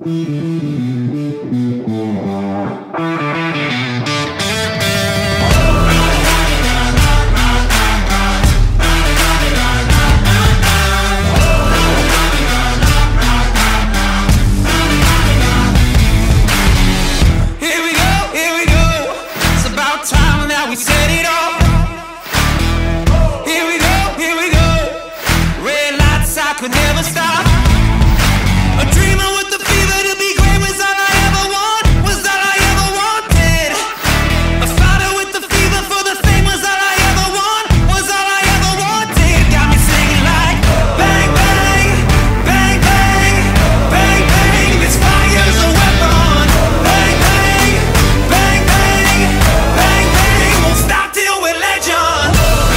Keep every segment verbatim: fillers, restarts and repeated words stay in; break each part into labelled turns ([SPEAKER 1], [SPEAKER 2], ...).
[SPEAKER 1] Could never stop. A dreamer with the fever to be great was all I ever want, was all I ever wanted. A fighter with the fever for the fame was all I ever want, was all I ever wanted. Got me singing like bang bang, bang bang, bang bang. This fire's a weapon. Bang bang, bang bang, bang bang. Won't stop till we're legends.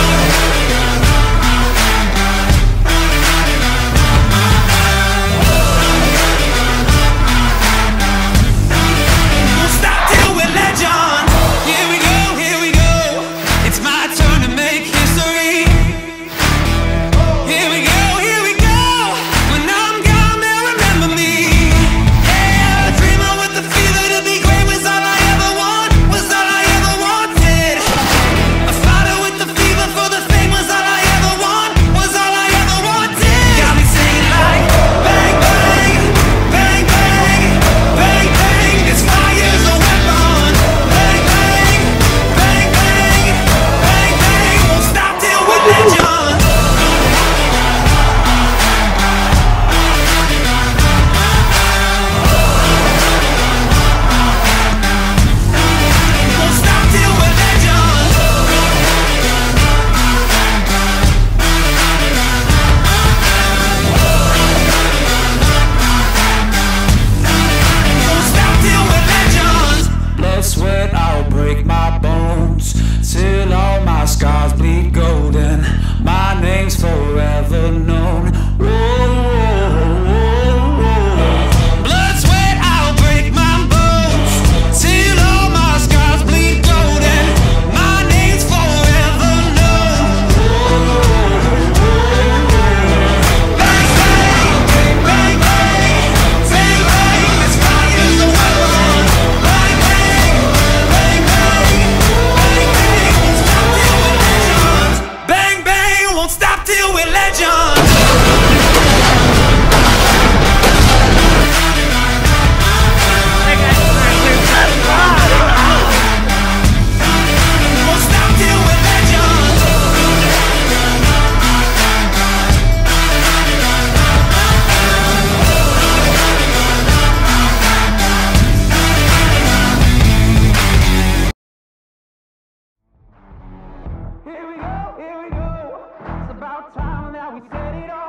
[SPEAKER 1] Till all my scars bleed golden, my name's forever known. Whoa, whoa, whoa, whoa. Blood, sweat, I'll break my bones. Till all my scars bleed golden, my name's forever known. Whoa, whoa, whoa. Bang, bang, bang, bang, bang, bang. This fire's a weapon. Bang, bang, bang, bang. Bang, bang, won't stop till we're legends. Won't stop till we're legends. Here we go, here we go. It's about time that we set it off.